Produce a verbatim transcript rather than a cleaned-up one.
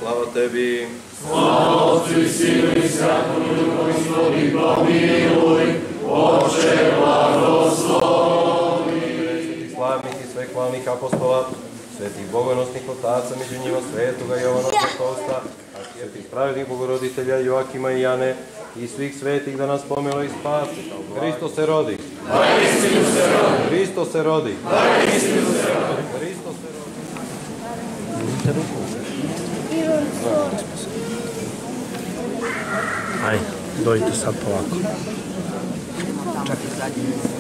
slava Tebi. Slava Otcu i Sinu i Svetome Duhu, Gospodi, pomiluj, Oče, blagoslovi. Svetih slavnih i svekvalnih apostola, svetih bogonosnih otaca, među njima svetoga Jovana Zlatousta, svetih pravednih bogoroditelja Joakima i Jane, i svih svetih da nas pomilo i spasi. Hristo se rodi. Da istinu se rodi. Hristo se rodi. Da istinu se rodi. Hristo se rodi. Ajde, dojte sad polako. Čekaj, zadnji.